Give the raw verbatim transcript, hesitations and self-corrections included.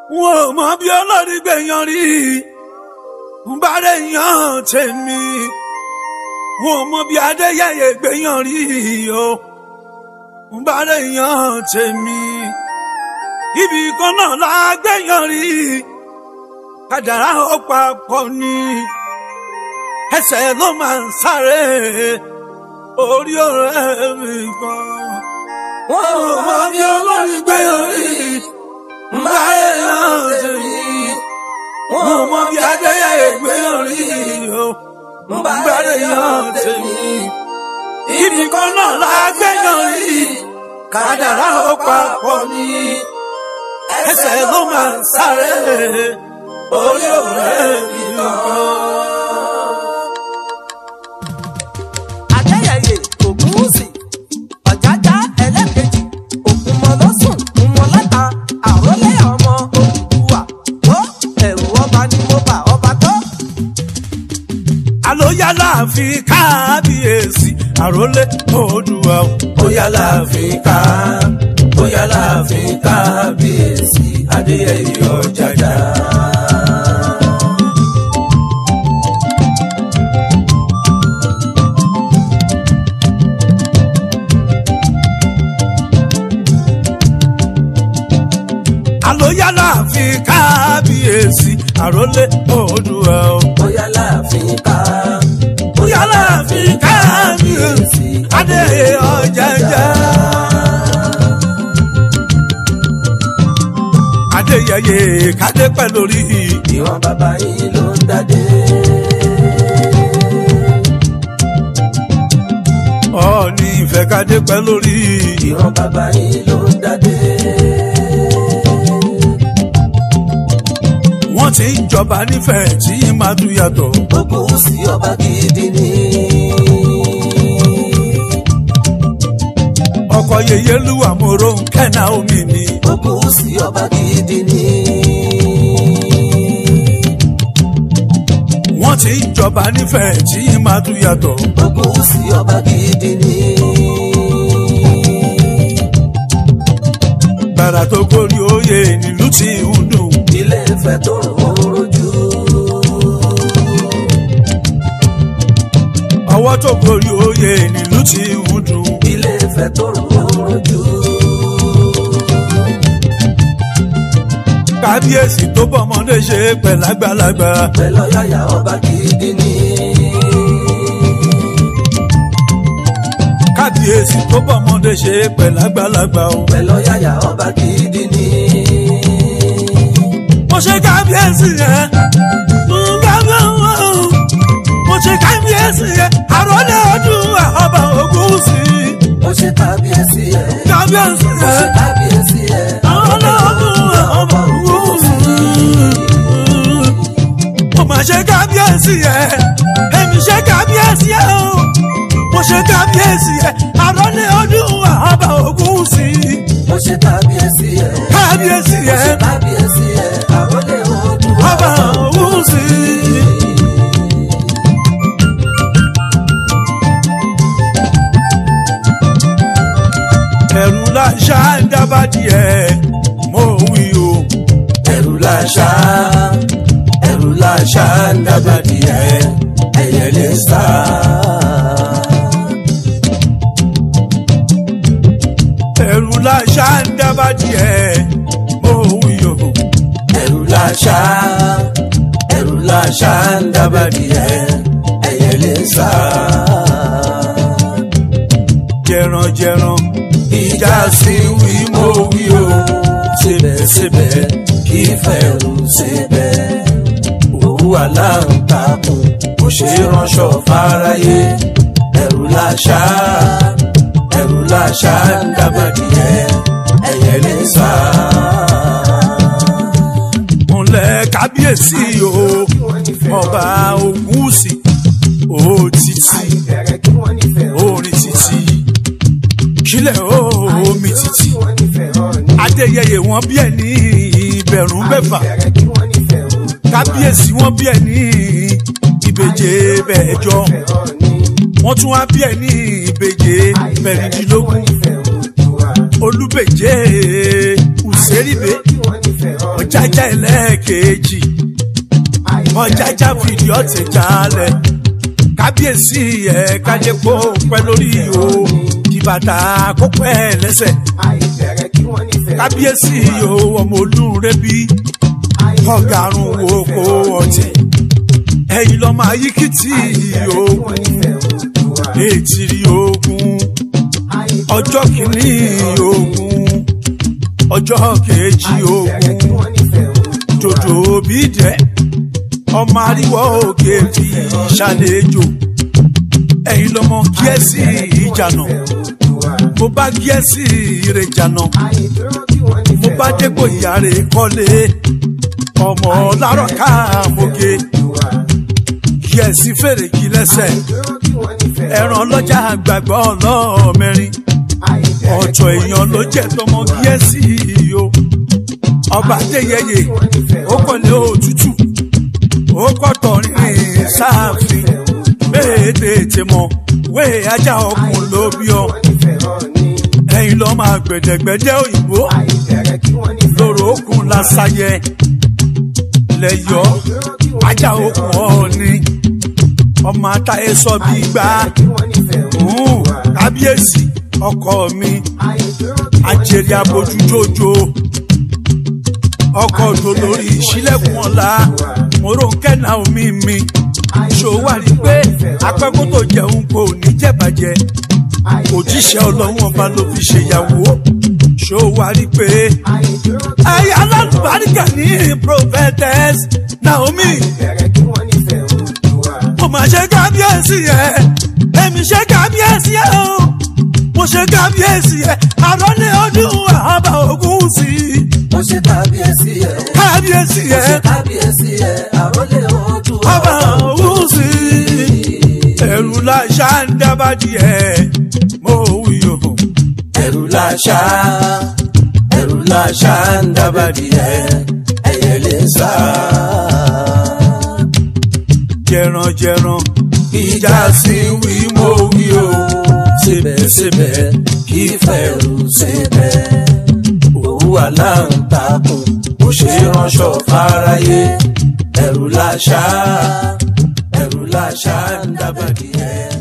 wọn ò mọ bí olórí gbẹ̀yàn rí ń bá rẹ̀ yàn tèmi wọn ò mọ bí Adéyẹyè gbẹ̀yàn rí o ń bá rẹ̀ yàn tèmi ibì kan náà la gbẹ̀yàn rí kádàrá ó papọ̀ ni ẹsẹ̀ ló máa ń sáré orí ọ̀rẹ́ mi kan wọn ò mọ bí olórí gbẹ̀yàn rí ń bá rẹ̀ yàn tèmi wọn ò mọ bí Adéyẹyè gbẹ̀yàn rí o ń bá rẹ̀ yàn tèmi ibì kan náà la gbẹ̀yàn rí kádàrá ó papọ̀ ni ẹsẹ̀ ló máa ń sáré orí ọ̀rẹ́ mi kan. Adéyẹyè Ògúnwùsì Ọ̀jájá ẹlẹ́kejì Ògúnmọ́lọ́sùn Ògúnmọ́láta àrólé ọmọ Odùduwà tó ẹ̀rù ọba ni mo bà ọba tó. Àlóyá láàfin kábíyèsí àrólé Oòduà Óyá láàfin ká Óyá láàfin kábíyèsí Adéyẹyè Ọ̀jájá. Àlóyá láàfin kábíyèsí àrólé Oòduà Óyá láàfin ká Óyá láàfin kábíyèsí Adéyẹyè Ọ̀jájá. Adéyẹyè kádé pẹ́ lórí ìwọ̀n bàbá yìí ló ń dádé. Ọọ̀ni Ifẹ̀ kádé pẹ́ lórí ìwọ̀n bàbá yìí ló ń dádé. wọ́n ti ń jọba nífẹ̀ẹ́ tí máa tún yàtọ̀. Ògúnwùsì ọba gidi ni. ọkọ Yèyélúwà mòró ń kẹ́nà omi ni. Ògúnwùsì ọba gidi ni. wọ́n ti ń jọba nífẹ̀ẹ́ tí máa tún yàtọ̀. Ògúnwùsì ọba gidi ni. gbàrà tó gorí oyè nílùú tí ń dùn. Ilé Ifẹ̀ tó rò rojú. ọwọ́ tó gorí oyè nílùú tí ń dùn. Ilé Ifẹ̀ tó rò rojú. kábíyèsí tó bọ́mọdé ṣe pẹ̀lú àgbàlagbà. Pẹ̀lú Ọ̀yáyà ọba gidi ni. kábíyèsí tó bọ́mọdé ṣe pẹ̀lú àgbàlagbà o. Pẹ̀lú Ọ̀yáyà ọba gidi ni. mo ṣe kábíyèsí yẹn mo ṣe kábíyèsí yẹn àrólé Oòduà ọba Ògúnwùsì. Mo ṣe kábíyèsí ẹ̀. kábíyèsí Mo ṣe yẹn kábíyèsí ẹ̀. àrólé Oòduà ọba Ògúnwùsì. mo máa ṣe kábíyèsí yẹn èmi ṣe kábíyèsí yẹn o mo ṣe kábíyèsí yẹn àrólé Oòduà ọba Ògúnwùsì. Mo ṣe kábíyèsí ẹ̀. kábíyèsí Mo ṣe yẹn kábíyèsí ẹ̀. Àrólé Oòduà ọba Ògúnwùsì. ẹ̀rù láṣà ń dábàdì ẹ̀ mo wí o. ẹ̀rù láṣà ẹ̀rù láṣà ń dábàdì ẹ̀ ẹ̀yẹ lè sá. ẹ̀rù láṣà ń dábàdì ẹ̀ mo wí o. ẹ̀rù láṣà ẹ̀rù láṣà ń dábàdì ẹ̀ ẹ̀yẹ lè sá. jẹranjẹran ìjà sí wí mo wí o síbẹ̀síbẹ̀ kí fẹ̀rù síbẹ̀. òwú aláǹtakùn kò ṣe ránṣọ fáráyé. ẹ̀rù láṣà ẹ̀rù láṣà ń dábàdì ẹ̀ ẹ̀yẹ lè sá. múlẹ̀ kábíyèsí o ọba Ògúnwùsì òtítì orin títì kílẹ̀ omi títì. Adéyẹyè wọn bí ẹ ní ìbẹ̀rún mẹ́fà kábíyèsí wọn bí ẹ ní ìbejì bẹ́ẹ̀jọ wọ́n tún wá bí ẹ ní ìbejì mẹ́rìndínlógún olúbejì ṣeríbe ọ̀jájá ẹlẹ́ẹ̀kejì ọ̀jájá fìdí ọ̀tẹ̀ jálẹ̀ kábíyèsí ẹ̀ kájẹ́pọ̀ pẹ́ lórí o kìbàtà kó pẹ́ lẹ́sẹ̀ kábíyèsí o ọmọ Olúrẹ́bí ọ̀gárùn oko ọ̀tẹ̀ ẹ̀yin lọ́mọ ayíkìtì ogun ètìrí ogun ọjọ́ kìíní ogun ọjọ́ kejì ogun jòjò bídẹ́ ọmọ àríwọ̀ òkè fi ṣàlejò ẹ̀yin lọ́mọ kíẹ́sì ìjànà mo bá kíẹ́sì ìrèjànà mo bá dégbò ìyá rẹ̀ kọ́lé ọmọ lárọ̀ káàmóge kíẹ́sì fèrè kí lẹ́sẹ̀ ẹran lọ́jà àgbàgbọ́ ọlọ́mẹrin ọ̀tọ̀ èèyàn ló jẹ́ tọmọ kíẹ́sì o ọba adéyẹyẹ ó kọ́lé òtútù ó kọ́tọ̀ rìnrìn sáàfin méèdè tèmọ̀ wé ajá ọkùn ló bí ọ ẹ̀yin lọ́ máa gbẹ̀dẹ̀gbẹ̀dẹ̀ òyìnbó lóró okùn lásàyẹ lẹ́yọ̀ ajá okùn ọ̀ọ́ni ọmọ àtàyè sọ bí gbà kábíyèsí ọkọ mi àjèrè abojújójo ọkọ tó lórí ìṣílẹ̀kùn ọ̀la Mọ́rọ́nkẹ́ Naomi mi ṣòwò rí pé apẹ́kó tó jẹun kò ní jẹ́bàjẹ́ òjíṣẹ́ Ọlọ́run ọba ló fi ṣèyàwó ṣòwò rí pé ẹ̀yà alálùbáríkà ní prophetess Naomi mo máa ṣe kábíyèsí ẹ̀ èmi ṣe kábíyèsí ẹ̀ o mo ṣe kábíyèsí ẹ̀ àròlé ọdún àbá ogun sí i. mo ṣe kábíyèsí ẹ̀ kábíyèsí ẹ̀ mo ṣe kábíyèsí ẹ̀ àròlé ọdún àbá ogun sí i. ẹ̀rù làṣà ń dábàdì ẹ̀ mo wí o. ẹ̀rù làṣà ẹ̀rù làṣà ń dábàdì ẹ̀ ẹyẹ lè sá. jẹranjẹran ìjà sí wí mo wí o síbẹ̀síbẹ̀ kí fẹ̀rù síbẹ̀. òwú aláǹtakùn ó ṣe ránṣọ fáráyé ẹ̀rù làṣà ẹ̀rù làṣà ń dábàdì ẹ̀.